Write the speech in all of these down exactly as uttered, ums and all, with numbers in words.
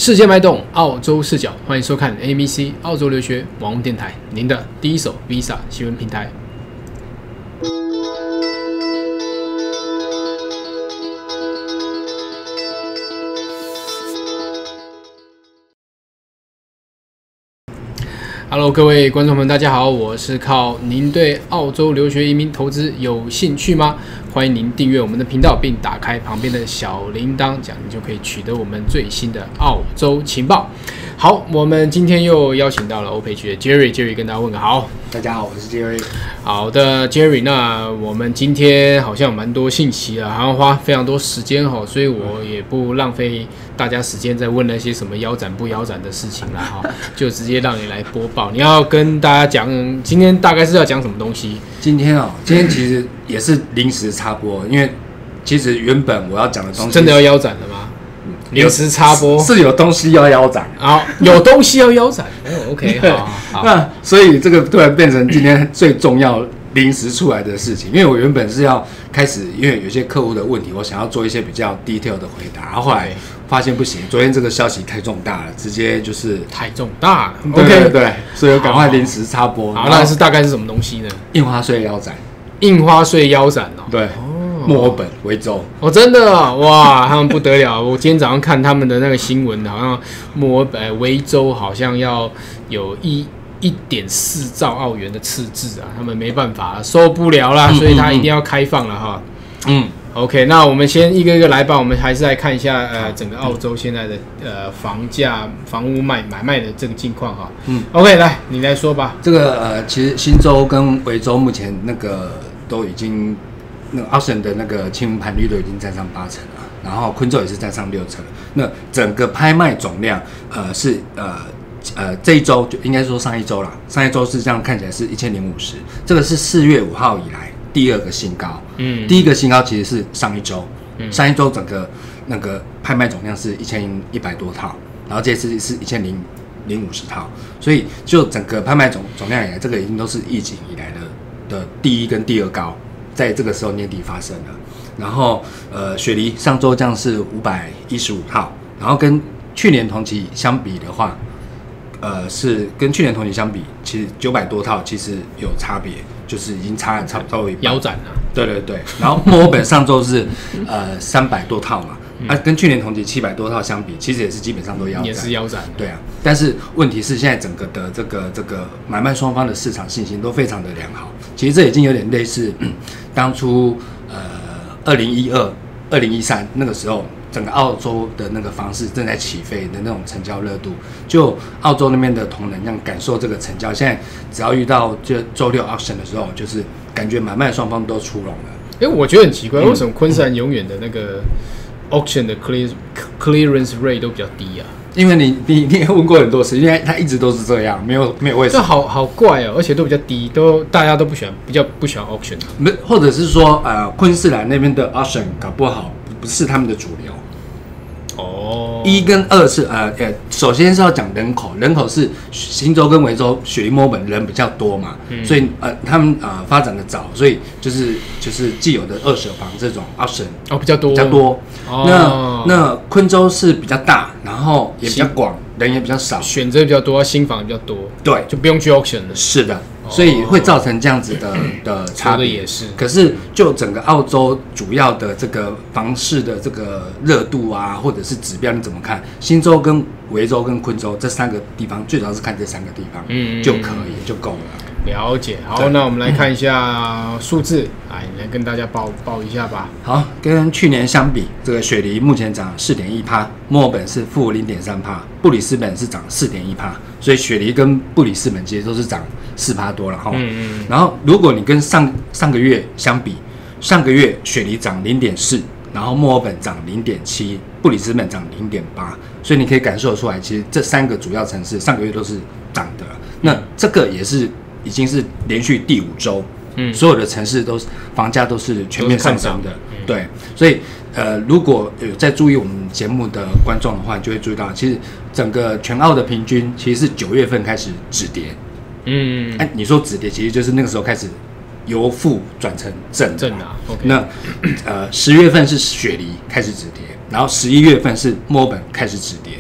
世界脉动，澳洲视角，欢迎收看 A B C 澳洲留学网络电台，您的第一手 Visa 新闻平台。Hello， 各位观众朋友，大家好，我是靠您对澳洲留学移民投资有兴趣吗？欢迎您订阅我们的频道，并打开旁边的小铃铛，这样你就可以取得我们最新的澳洲情报。好，我们今天又邀请到了欧培区的 Jerry，Jerry 跟大家问个好。 大家好，我是 Jerry。 好的 ，Jerry， 那我们今天好像有蛮多信息啊，还要花非常多时间哈，所以我也不浪费大家时间在问那些什么腰斩不腰斩的事情啦哈，就直接让你来播报。你要跟大家讲，今天大概是要讲什么东西？ 今天哦，今天其实也是临时插播，因为其实原本我要讲的东西真的要腰斩了吗？临时插播是有东西要腰斩， 好，有东西要腰斩。哦 ，OK， 好，好。 那所以这个突然变成今天最重要临时出来的事情，因为我原本是要开始，因为有些客户的问题，我想要做一些比较 detail 的回答，然后后来发现不行，昨天这个消息太重大了，直接就是太重大了。 对 OK， 对对，所以我赶快临时插播。 好，那是大概是什么东西呢？ 印花税腰斩， 印花税腰斩哦。 对。墨尔本、维州， 哦，真的啊，哇，他们不得了！我今天早上看他们的那个新闻，好像墨尔本、维州好像要有一一点四兆澳元的赤字啊，他们没办法，受不了啦，所以他一定要开放了哈。嗯 ，OK， 那我们先一个一个来吧，我们还是来看一下呃整个澳洲现在的呃房价、房屋卖买卖的这个境况哈。嗯 ，OK， 来你来说吧。 这个呃，其实新州跟维州目前那个都已经。那个 auction 的那个清盘率都已经占上八成了，然后昆州也是占上六成。那整个拍卖总量，呃，是呃呃这一周就应该说上一周啦，上一周是这样看起来是一千零五十，这个是四月五号以来第二个新高。嗯，第一个新高其实是上一周，嗯、上一周整个那个拍卖总量是一千一百多套，然后这次是一千零零五十套，所以就整个拍卖总总量以来，这个已经都是疫情以来的的第一跟第二高。在这个时候年底发生了，然后呃雪梨上周降是五百一十五套，然后跟去年同期相比的话，呃是跟去年同期相比，其实九百多套其实有差别，就是已经差差不多一半腰斩了。对对对，然后墨尔本上周是呃三百多套嘛，啊跟去年同期七百多套相比，其实也是基本上都腰斩， 也是腰斩。对啊， 但是问题是现在整个的这个这个买卖双方的市场信心都非常的良好，其实这已经有点类似。当初呃，二零一二、二零一三那个时候，整个澳洲的那个房市正在起飞的那种成交热度，就澳洲那边的同仁这样感受这个成交。现在只要遇到就周六 auction 的时候，就是感觉买卖双方都出笼了。 哎，我觉得很奇怪，为什么昆士兰永远的那个 auction 的 clear clearance rate 都比较低啊？ 因为你你你也问过很多次，因为它一直都是这样，没有没有为什么， 这好好怪哦，而且都比较低，都大家都不喜欢，比较不喜欢 auction， 没或者是说呃昆士兰那边的 auction 搞不好不是他们的主流。哦，一跟二是呃呃，首先是要讲人口，人口是新州跟维州、雪梨、墨尔本人比较多嘛，嗯、所以呃他们呃发展的早，所以就是就是既有的二手房这种 auction 哦比较多比较多。哦、那那昆州是比较大，然后也比较广，人也比较少， 选择比较多，新房也比较多， 对， 就不用去 auction 了。 是的。所以会造成这样子的的差别， 也是。 可是就整个澳洲主要的这个房市的这个热度啊，或者是指标，你怎么看？新州跟维州跟昆州这三个地方，最主要是看这三个地方，嗯，就可以就够了。 了解，好，那我们来看一下数字，来，你来跟大家报报一下吧。 好，跟去年相比，这个雪梨目前涨四点一趴，墨尔本是负零点三趴，布里斯本是涨四点一趴，所以雪梨跟布里斯本其实都是涨四趴多了哈。嗯嗯。然后，如果你跟上上个月相比，上个月雪梨涨零点四，然后墨尔本涨零点七，布里斯本涨零点八，所以你可以感受出来，其实这三个主要城市上个月都是涨的。那这个也是。已经是连续第五周，嗯，所有的城市都是房价都是全面上升的，嗯、对，所以呃，如果有在注意我们节目的观众的话，你就会注意到，其实整个全澳的平均其实是九月份开始止跌，嗯，哎、啊，你说止跌，其实就是那个时候开始由负转成正， 正啊， okay、 那呃十月份是雪梨开始止跌，然后十一月份是墨尔本开始止跌。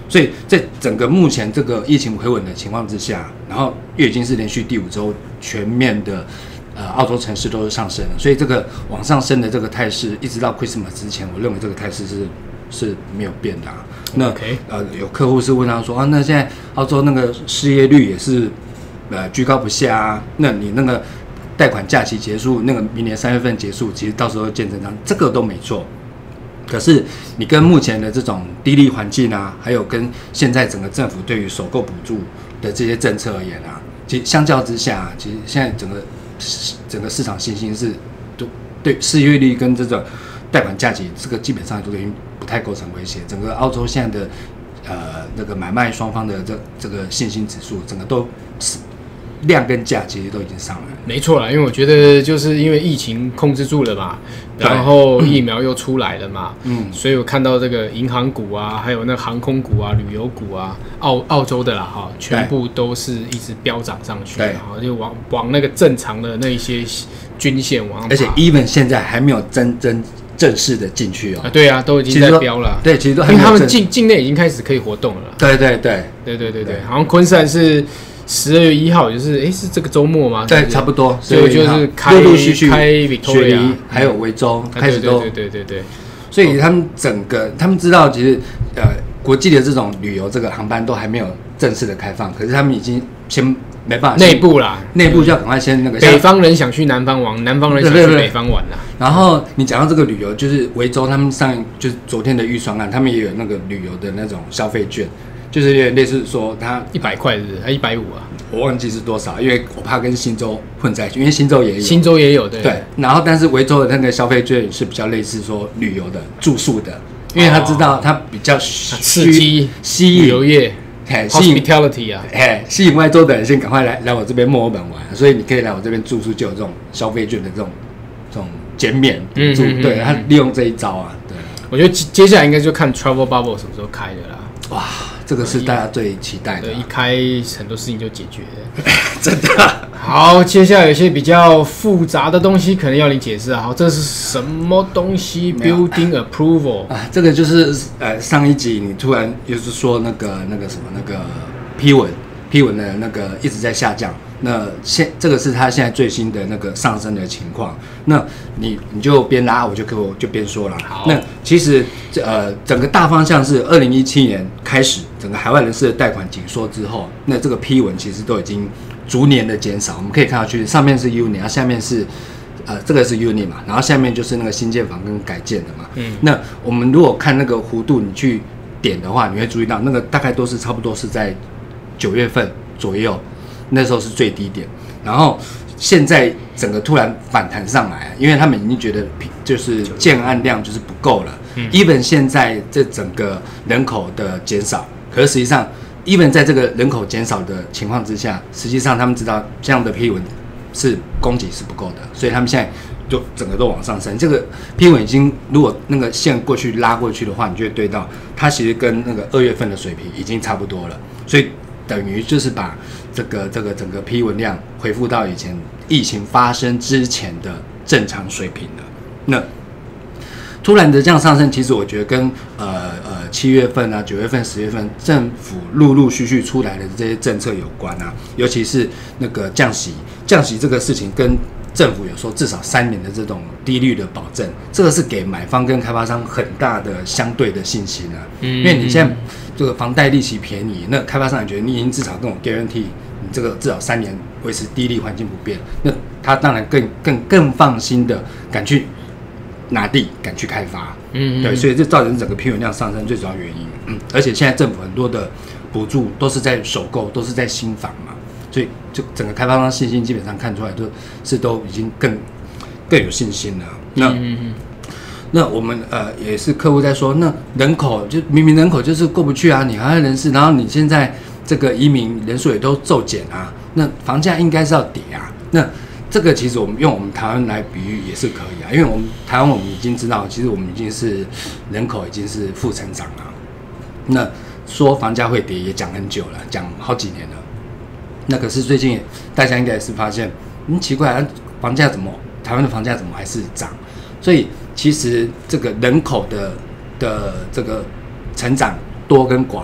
所以在整个目前这个疫情回稳的情况之下，然后月经是连续第五周全面的，呃，澳洲城市都是上升的，所以这个往上升的这个态势，一直到 Christmas 之前，我认为这个态势是是没有变的、啊。那 Okay. 呃，有客户是问他说啊，那现在澳洲那个失业率也是呃居高不下啊，那你那个贷款假期结束，那个明年三月份结束，其实到时候见真章，这个都没错。可是你跟目前的这种低利环境啊，还有跟现在整个政府对于首购补助的这些政策而言啊，其实相较之下、啊，其实现在整个整个市场信心是都对失业率跟这种贷款价期，这个基本上都已经不太构成威胁。整个澳洲现在的呃那个买卖双方的这这个信心指数，整个都是量跟价其实都已经上来了。 没错啦，因为我觉得就是因为疫情控制住了嘛，然后疫苗又出来了嘛，嗯，所以我看到这个银行股啊，还有那航空股啊、旅游股啊，澳澳洲的啦哈，全部都是一直飙涨上去，然后就往往那个正常的那一些均线往上爬， 而且 even 现在还没有真真正式的进去哦。 啊，对啊，都已经在飙了。 对，其实都还没有， 因为他们境境内已经开始可以活动了。 对对对对对对对，好像昆士兰是十二月一号，就是哎是这个周末吗？ 对，差不多。 所以就是开陆陆续续开 Victoria， 还有维州开始都对对对对对。 所以他们整个他们知道，其实呃国际的这种旅游这个航班都还没有正式的开放，可是他们已经先没办法内部啦， 内部就要赶快先那个。 北方人想去南方玩，南方人想去北方玩啦。 然后你讲到这个旅游，就是维州他们上就是昨天的预算案，他们也有那个旅游的那种消费券，就是有点类似说他一百块是不是？还一百五啊？ 我忘记是多少，因为我怕跟新州混在一起，因为新州也有， 新州也有对。 对，然后但是维州的那个消费券是比较类似说旅游的、住宿的，因为他知道他比较刺激吸引旅游业。 吸引 hospitality 啊， 哎，吸引外州的人先赶快来来我这边墨尔本玩，所以你可以来我这边住宿，就有这种消费券的这种这种减免补助，嗯、对他利用这一招啊，对。 我觉得接下来应该就看 travel bubble 什么时候开的啦。 哇，这个是大家最期待的、啊。 对，一开很多事情就解决了， 真的。 好，接下来有些比较复杂的东西，可能要你解释啊。好，这是什么东西 ？Building approval 啊，这个就是呃上一集你突然就是说那个那个什么那个批文批文的那个一直在下降。那现这个是它现在最新的那个上升的情况。那你你就边拉我就给我就边说了。那其实呃整个大方向是二零一七年开始，整个海外人士的贷款紧缩之后，那这个批文其实都已经逐年的减少。我们可以看到去上面是 Uni， 然后下面是呃这个是 Uni 嘛，然后下面就是那个新建房跟改建的嘛。嗯。那我们如果看那个弧度，你去点的话，你会注意到那个大概都是差不多是在九月份左右。那时候是最低点，然后现在整个突然反弹上来，因为他们已经觉得就是建案量就是不够了。嗯 even 现在这整个人口的减少，可是实际上 even 在这个人口减少的情况之下，实际上他们知道这样的批文是供给是不够的，所以他们现在就整个都往上升。这个批文已经如果那个线过去拉过去的话，你就会对到它其实跟那个二月份的水平已经差不多了，所以等于就是把这个这个整个批文量恢复到以前疫情发生之前的正常水平了。那突然的这样上升，其实我觉得跟呃呃七月份啊、九月份、十月份政府陆陆续续出来的这些政策有关啊，尤其是那个降息，降息这个事情跟政府有说至少三年的这种低率的保证，这个是给买方跟开发商很大的相对的信心啊。嗯，因为你现在这个房贷利息便宜，那开发商也觉得你已经至少跟我 guarantee 你这个至少三年维持低利环境不变，那他当然更更更放心的敢去拿地，敢去开发。嗯，对，所以这造成整个批文量上升最主要原因。嗯，而且现在政府很多的补助都是在首购，都是在新房嘛。所以就整个开发商信心基本上看出来都是都已经更更有信心了。那、嗯、那我们呃也是客户在说，那人口就明明人口就是过不去啊，你海外人士，然后你现在这个移民人数也都骤减啊，那房价应该是要跌啊。那这个其实我们用我们台湾来比喻也是可以啊，因为我们台湾我们已经知道，其实我们已经是人口已经是负成长了。那说房价会跌也讲很久了，讲好几年了。那可是最近大家应该也是发现，嗯，奇怪，房价怎么台湾的房价怎么还是涨？所以其实这个人口的的这个成长多跟寡，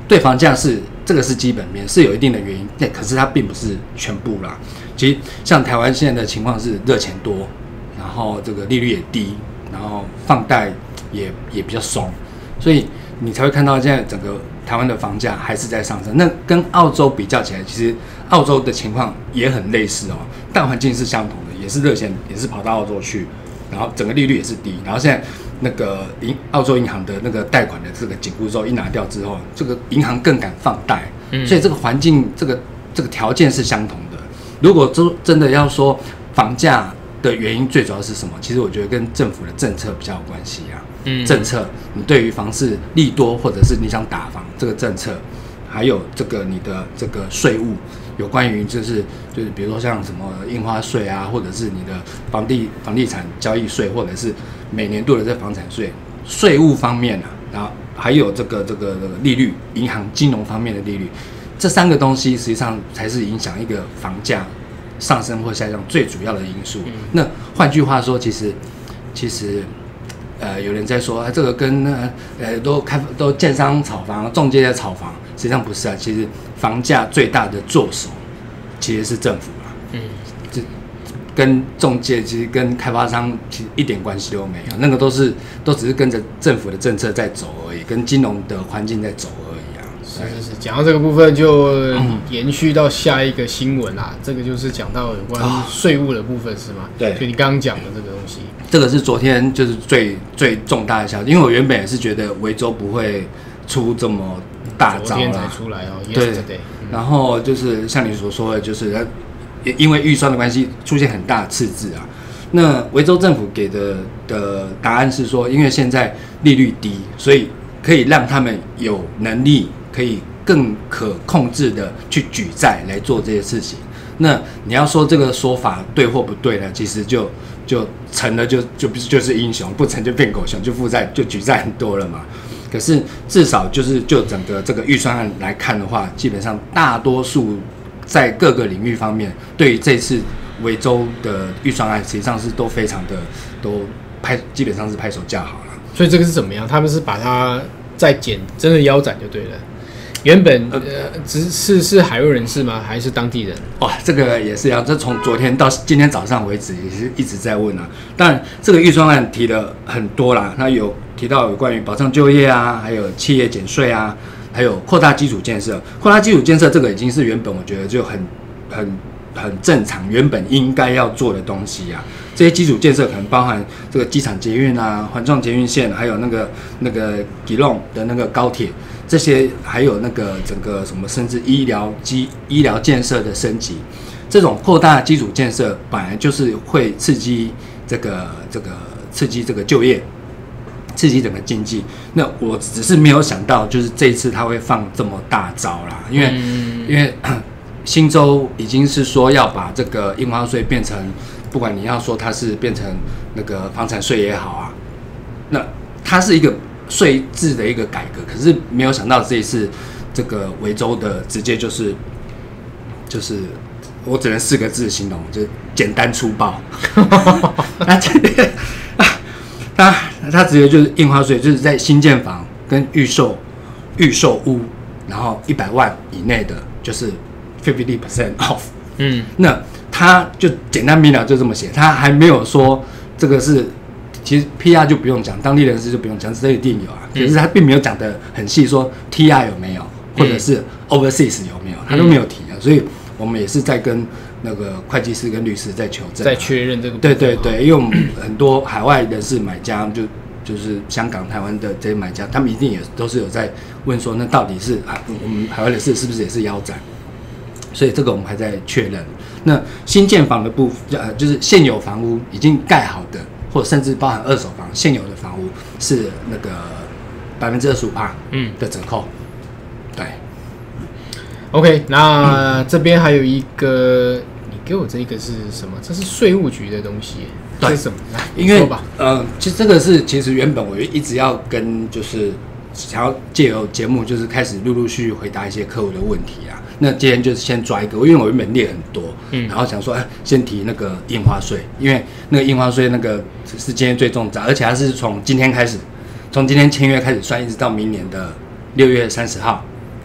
对房价是这个是基本面，是有一定的原因，但可是它并不是全部啦。其实像台湾现在的情况是热钱多，然后这个利率也低，然后放贷也也比较松，所以你才会看到现在整个台湾的房价还是在上升。那跟澳洲比较起来，其实澳洲的情况也很类似哦，大环境是相同的，也是热钱也是跑到澳洲去，然后整个利率也是低，然后现在那个银澳洲银行的那个贷款的这个紧箍咒一拿掉之后，这个银行更敢放贷，嗯、所以这个环境这个这个条件是相同的。如果真的要说房价的原因，最主要是什么？其实我觉得跟政府的政策比较有关系啊。嗯，政策，你对于房市利多，或者是你想打房这个政策，还有这个你的这个税务，有关于就是就是比如说像什么印花税啊，或者是你的房地房地产交易税，或者是每年度的这房产税，税务方面啊，然后还有这个这个这个利率，银行金融方面的利率，这三个东西实际上才是影响一个房价上升或下降最主要的因素。嗯、那换句话说，其实其实。呃，有人在说，啊、这个跟呃呃都开都建商炒房、中介在炒房，实际上不是啊。其实房价最大的作手其实是政府啊。嗯，这跟中介其实跟开发商其实一点关系都没有，那个都是都只是跟着政府的政策在走而已，跟金融的环境在走而已啊。 是是是，讲到这个部分就延续到下一个新闻啦。嗯、这个就是讲到有关税务的部分是吗？ 对， 就你刚刚讲的这个东西。 这个是昨天就是最最重大的消息，因为我原本也是觉得维州不会出这么大招啦，昨天才出来哦， 对，嗯、然后就是像你所说的，就是因为预算的关系出现很大的赤字啊。那维州政府给的的答案是说，因为现在利率低，所以可以让他们有能力可以更可控制的去举债来做这些事情。那你要说这个说法对或不对呢？其实就就成了就就就是英雄，不成就变狗熊，就负债就举债很多了嘛。可是至少就是就整个这个预算案来看的话，基本上大多数在各个领域方面，对于这次维州的预算案，实际上是都非常的都拍，基本上是拍手叫好了。 所以这个是怎么样？他们是把它再减，真的腰斩就对了。原本呃，只是是海外人士吗？还是当地人？ 哇，这个也是一样，这从昨天到今天早上为止，也是一直在问啊。当然，这个预算案提了很多啦，它有提到有关于保障就业啊，还有企业减税啊，还有扩大基础建设。扩大基础建设这个已经是原本我觉得就很很很正常，原本应该要做的东西啊。这些基础建设可能包含这个机场捷运啊、环状捷运线，还有那个那个基隆的那个高铁。这些还有那个整个什么，甚至医疗基医疗建设的升级，这种扩大基础建设本来就是会刺激这个这个刺激这个就业，刺激整个经济。那我只是没有想到，就是这一次他会放这么大招啦，因为、嗯、因为新州已经是说要把这个印花税变成，不管你要说它是变成那个房产税也好啊，那它是一个税制的一个改革，可是没有想到这一次这个维州的直接就是就是我只能四个字形容，就是简单粗暴。他他他直接就是印花税，就是在新建房跟预售预售屋，然后一百万以内的，就是 fifty percent off。嗯，那他就简单明了就这么写，他还没有说这个是。其实 P R 就不用讲，当地人士就不用讲，这一定有啊。可是他并没有讲得很细，说 T R 有没有，或者是 overseas 有没有，他都没有提啊。所以我们也是在跟那个会计师跟律师在求证， 在确认这个。 对对对，因为我们很多海外人士买家，就就是香港、台湾的这些买家，他们一定也都是有在问说，那到底是啊，我们海外人士是不是也是腰斩？所以这个我们还在确认。那新建房的部分，呃，就是现有房屋已经盖好的。或甚至包含二手房现有的房屋是那个百分之二十五帕的折扣，嗯、对。 OK， 那、嗯、这边还有一个，你给我这个是什么？这是税务局的东西，这是什么？来， 因为呃，其实这个是其实原本我一直要跟就是想要借由节目就是开始陆陆续续回答一些客户的问题啊。那今天就是先抓一个，因为我原本列很多，嗯，然后想说，哎，先提那个印花税，因为那个印花税那个是今天最重闸，而且它是从今天开始，从今天签约开始算，一直到明年的六月三十号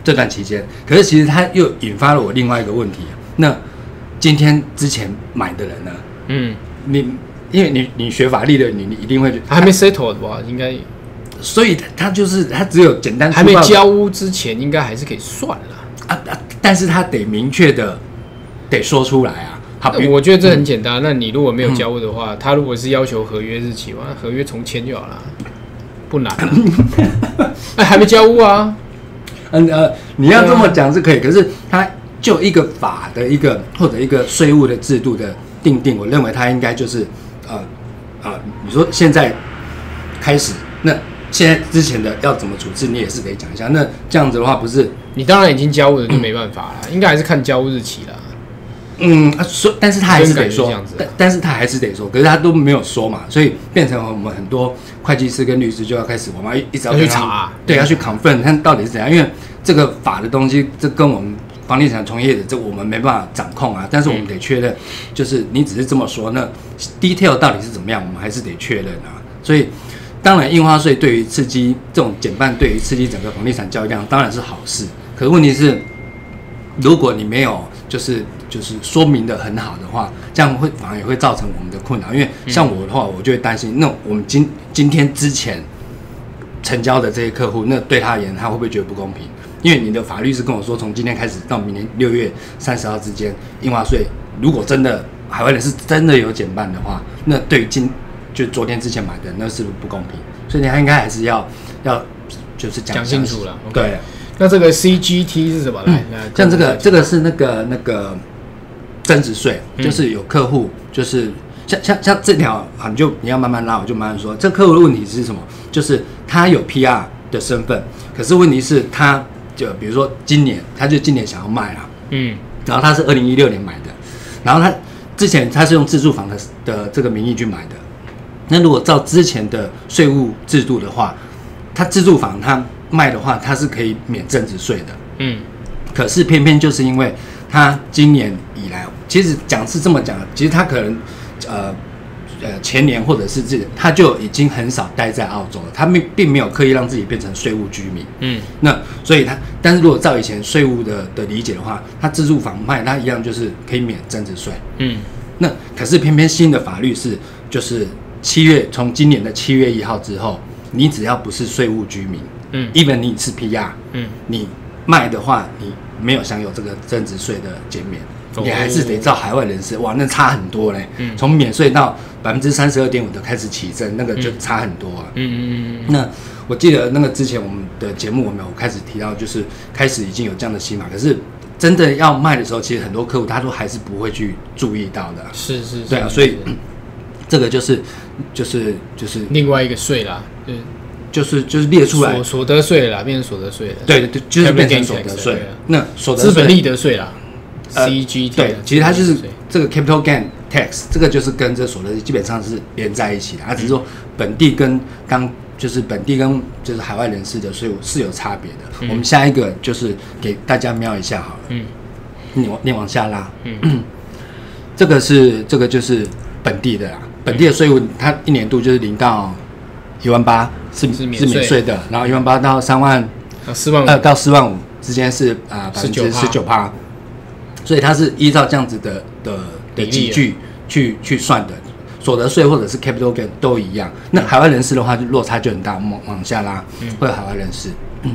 这段期间，可是其实它又引发了我另外一个问题。那今天之前买的人呢？嗯，你因为你你学法律的，你你一定会还没 settle 吧？应该， 所以他就是他只有简单还没交屋之前，应该还是可以算了啊啊！但是他得明确的得说出来啊。好， 我觉得这很简单。嗯、那你如果没有交屋的话，嗯、他如果是要求合约日期嘛，合约重签就好了，不难、啊。哎，还没交屋啊？ 嗯呃，你要这么讲是可以，可是他就一个法的一个或者一个税务的制度的定定，我认为他应该就是呃呃，你说现在开始，那现在之前的要怎么处置，你也是得讲一下。那这样子的话，不是你当然已经交屋了，就没办法了，嗯、应该还是看交屋日期啦。 嗯，说，但是他还是得说，但但是他还是得说，可是他都没有说嘛，所以变成我们很多会计师跟律师就要开始，我们要一直要去查、啊， 对，要去 confirm 看到底是怎样，因为这个法的东西，这跟我们房地产从业者，这我们没办法掌控啊，但是我们得确认，就是你只是这么说，那 detail 到底是怎么样，我们还是得确认啊。所以，当然印花税对于刺激这种减半，对于刺激整个房地产交易量当然是好事，可是问题是，如果你没有就是就是说明的很好的话，这样会反而也会造成我们的困扰。因为像我的话，我就会担心，那我们今今天之前成交的这些客户，那对他而言，他会不会觉得不公平？因为你的法律是跟我说，从今天开始到明年六月三十号之间，印花税如果真的海外人是真的有减半的话，那对于今就昨天之前买的，那是不是不公平？所以他应该还是要要就是讲讲清楚了。 Okay. 对。 那这个 C G T 是什么？来、嗯， 像这个，这个是那个那个增值税，嗯、就是有客户，就是像像像这条啊，你就你要慢慢拉，我就慢慢说。这客户的问题是什么？就是他有 P R 的身份，可是问题是他就比如说今年，他就今年想要卖啦，嗯，然后他是二零一六年买的，然后他之前他是用自住房的的这个名义去买的。那如果照之前的税务制度的话，他自住房他卖的话，它是可以免增值税的。嗯，可是偏偏就是因为他今年以来，其实讲是这么讲，其实他可能呃呃前年或者是这他就已经很少待在澳洲了，他并并没有刻意让自己变成税务居民。嗯，那所以他，但是如果照以前税务的的理解的话，他自住房卖，他一样就是可以免增值税。嗯，那可是偏偏新的法律是，就是七月从今年的七月一号之后，你只要不是税务居民。嗯 ，even 你是 P R， 嗯，你卖的话，你没有享有这个增值税的减免，哦、你还是得照海外人士，哇，那差很多嘞。嗯，从免税到百分之三十二点五的开始起征，那个就差很多啊。嗯嗯嗯。那我记得那个之前我们的节目我们有开始提到，就是开始已经有这样的新法，可是真的要卖的时候，其实很多客户他都还是不会去注意到的。 是是是。 对啊，所以这个就是就是就是另外一个税啦，就是。 就是就是列出来所所得税啦，变成所得税了。 对对，就是变成所得税。那所得资本利得税啦、呃、，C G T。 对，其实它就是这个 capital gain tax， 这个就是跟这所得税基本上是连在一起的。它、啊、只是说本地跟刚就是本地跟就是海外人士的税务是有差别的。嗯、我们下一个就是给大家瞄一下好了。嗯。你往你往下拉。嗯。这个是这个就是本地的啦，本地的税务它一年度就是零到一万八。是是免税的，然后一万八到三万， 四万呃到四万五之间是啊百分之十九趴，所以它是依照这样子的的的集聚去去算的，所得税或者是 capital gain 都一样。那海外人士的话，就落差就很大，往往下拉，嗯、会有海外人士。嗯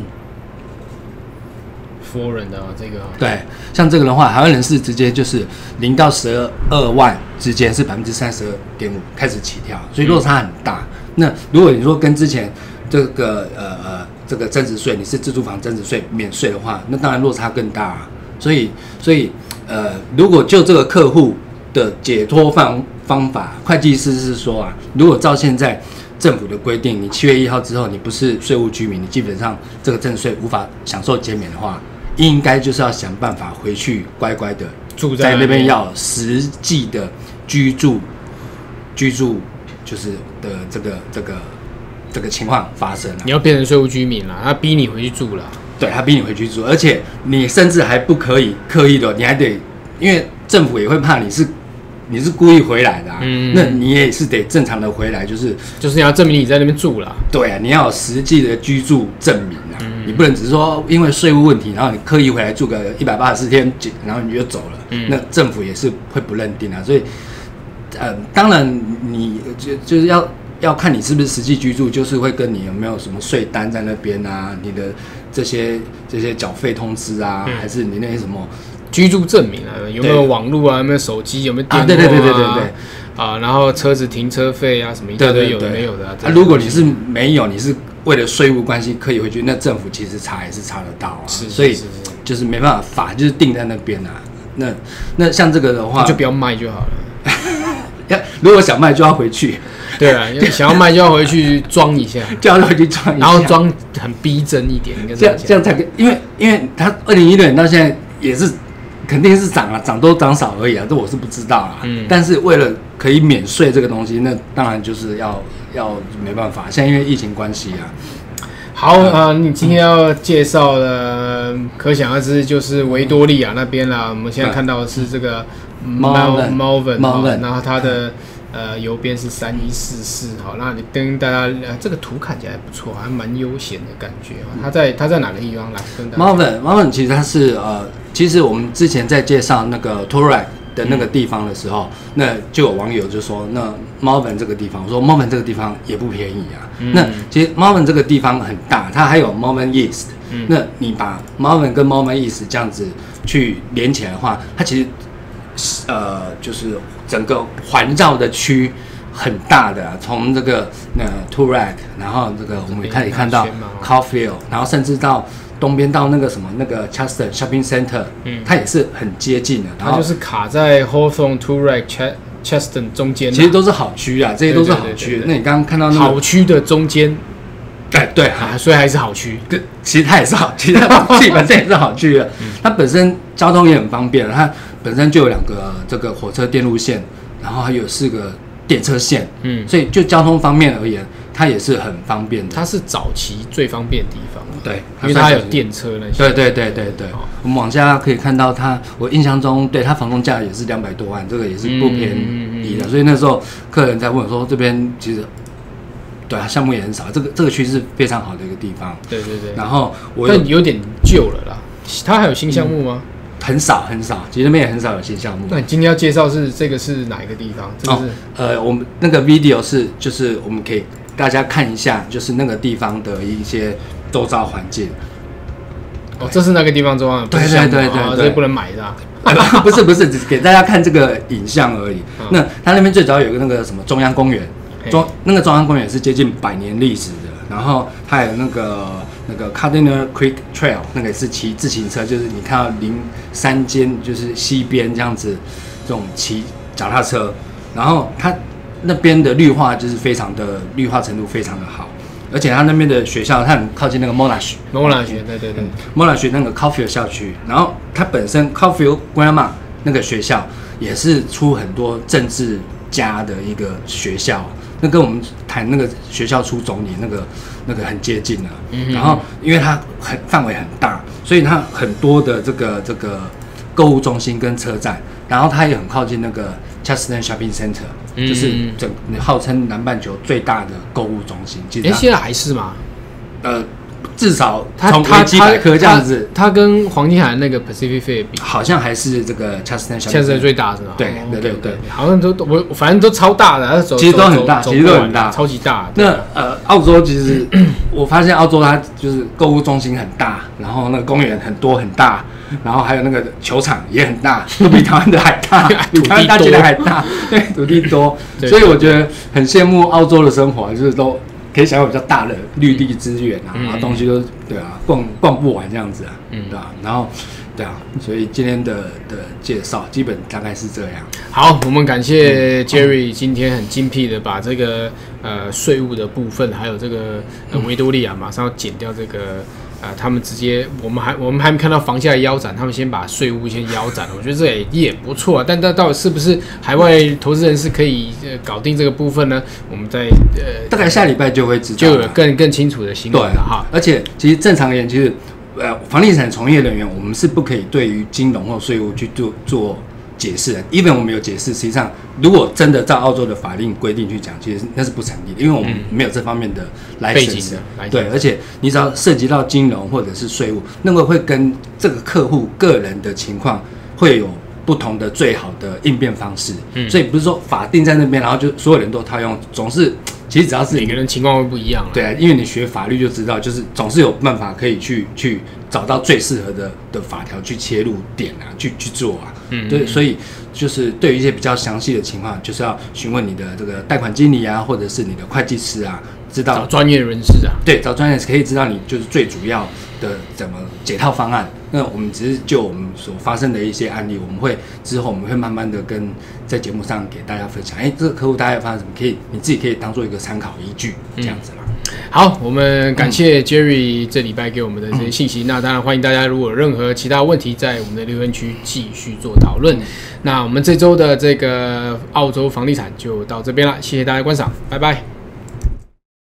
，foreign 的、哦、这个、哦， 对，像这个的话，海外人士直接就是零到十二万之间是百分之三十二点五开始起跳，所以落差很大。嗯那如果你说跟之前这个呃呃这个增值税，你是自住房增值税免税的话，那当然落差更大啊。所以所以呃，如果就这个客户的解脱方方法，会计师是说啊，如果照现在政府的规定，你七月一号之后你不是税务居民，你基本上这个增值税无法享受减免的话，应该就是要想办法回去乖乖的住在那边，要实际的居住居住。就是的这个这个这个情况发生了， 你要变成税务居民了，他逼你回去住了， 对他逼你回去住，而且你甚至还不可以刻意的，你还得，因为政府也会怕你是你是故意回来的、啊，嗯，那你也是得正常的回来，就是就是你要证明你在那边住了， 对啊，你要有实际的居住证明啊，嗯， 你不能只是说因为税务问题，然后你刻意回来住个一百八十四天，然后你就走了，嗯、那政府也是会不认定啊。所以，呃，当然你就就是要要看你是不是实际居住，就是会跟你有没有什么税单在那边啊，你的这些这些缴费通知啊，嗯、还是你那些什么居住证明啊，有没有网络啊，有没有手机，有没有电话啊？ 对对对对对对。 啊，然后车子停车费啊，什么一大堆有的没有的啊。 啊，如果你是没有，你是为了税务关系刻意回去，那政府其实查也是查得到啊。是，所以就是没办法，法就是定在那边啊。那那像这个的话， 就不要卖就好了。 要如果想卖就要回去。 对啊，想要卖就要回去装一下， 就要回去装一下， 然后装很逼真一点，应该这样这样才可以，因为因为它二零一六年到现在也是。肯定是涨啊，涨多涨少而已啊，这我是不知道啊。嗯，但是为了可以免税这个东西，那当然就是要要没办法。现在因为疫情关系啊。 好啊、呃，你今天要介绍的，嗯、可想而知就是维多利亚那边啦。我们现在看到的是这个 Malvern， 然后它的呃邮编是三一四四。好，那你跟大家、呃、这个图看起来不错，还蛮悠闲的感觉。它在它在哪个地方来跟大家 ？Malvern Malvern 其实它是呃。其实我们之前在介绍那个 Toorak 的那个地方的时候，嗯、那就有网友就说，那 Malvern 这个地方，我说 Malvern 这个地方也不便宜啊。嗯、那其实 Malvern 这个地方很大，它还有 Malvern East、嗯。那你把 Malvern 跟 Malvern East 这样子去连起来的话，它其实呃就是整个环绕的区很大的、啊，从这个那 Toorak， 然后这个我们可以看到 Caulfield， 然后甚至到。东边到那个什么那个 Chester Shopping Center， 嗯，它也是很接近的， 它就是卡在 Hawthorne、Toorak、Chester 中间， 其实都是好区啊，这些都是好区。那你刚刚看到那个好区的中间， 对对啊，所以还是好区。 其实它也是好，其实它基本上也是好区的。它本身交通也很方便，它本身就有两个这个火车电路线，然后还有四个电车线，嗯，所以就交通方面而言。它也是很方便的， 它是早期最方便的地方， 对， 因为它有电车那些。 对对对对对，哦、我们往下可以看到它，我印象中对它房东价也是两百多万，这个也是不便宜的。嗯、所以那时候客人在问我说，这边其实对啊，项目也很少，这个这个区是非常好的一个地方。 对对对。 然后我但有点旧了啦，它还有新项目吗？ 嗯很少很少，其实那边也很少有新项目。 那你今天要介绍是这个是哪一个地方？这个是、哦、 呃，我们那个 video 是就是我们可以大家看一下，就是那个地方的一些周遭环境。 哦，这是那个地方周遭， 对对对对， 所以不能买的、啊。 不是不是，只给大家看这个影像而已。嗯、那它那边最早有个那个什么中央公园，中那个中央公园是接近百年历史的，然后它有那个。那个 Cardinal Creek Trail 那个也是骑自行车，就是你看到临山间就是西边这样子，这种骑脚踏车，然后它那边的绿化就是非常的绿化程度非常的好，而且它那边的学校它很靠近那个 Monash，Monash 对对对 ，Monash 那个 Caulfield 校区，然后它本身 Caulfield Grammar 那个学校也是出很多政治家的一个学校。那跟我们谈那个学校出总理那个那个很接近了，嗯、然后因为它很范围很大，所以它很多的这个这个购物中心跟车站，然后它也很靠近那个 Chester Shopping Center，、嗯、就是整号称南半球最大的购物中心。其实哎，现在还是吗？ 呃。至少从维基百科这样子， 它跟黄金海岸那个 Pacific Fair 比， 好像还是这个 Chester Chester 最大是吧？ 对对对对， 好像都我反正都超大的， 其实都很大，其实都很大， 超级大。 那呃，澳洲其实我发现澳洲它就是购物中心很大，然后那个公园很多很大，然后还有那个球场也很大，都比台湾的还大，比台湾大街的还大，对，土地多，所以我觉得很羡慕澳洲的生活，就是都。可以享有比较大的绿地资源啊，然后东西都对啊，逛逛不完这样子啊，嗯，对啊，然后对啊，所以今天的的介绍基本大概是这样。 好，我们感谢 Jerry 今天很精辟的把这个呃税务的部分，还有这个呃维多利亚马上要减掉这个。呃，他们直接，我们还我们还没看到房价的腰斩，他们先把税务先腰斩了，我觉得这也也不错啊。但但到底是不是海外投资人是可以呃搞定这个部分呢？我们在呃大概下礼拜就会知道， 就有更更清楚的新闻了哈。 而且其实正常而言，其实呃房地产从业人员，我们是不可以对于金融或税务去做做解释了 ，even 我们有解释，实际上如果真的照澳洲的法令规定去讲，其实那是不成立的，因为我们没有这方面的 license，、嗯、对，而且你只要涉及到金融或者是税务，那个会跟这个客户个人的情况会有不同的最好的应变方式，嗯、所以不是说法定在那边，然后就所有人都套用，总是其实只要是每个人情况会不一样、啊， 对啊，因为你学法律就知道，就是总是有办法可以去去找到最适合的的法条去切入点啊，去去做啊，嗯，对，所以就是对于一些比较详细的情况，就是要询问你的这个贷款经理啊，或者是你的会计师啊，知道找专业人士啊， 对，找专业人士可以知道你就是最主要的怎么解套方案。那我们只是就我们所发生的一些案例，我们会之后我们会慢慢的跟在节目上给大家分享。哎，这个客户大概发生什么，可以你自己可以当做一个参考依据，这样子啦。 嗯、好，我们感谢 Jerry 这礼拜给我们的这些信息。嗯、那当然欢迎大家，如果有任何其他问题，在我们的留言区继续做讨论。嗯、那我们这周的这个澳洲房地产就到这边了，谢谢大家观赏，拜拜。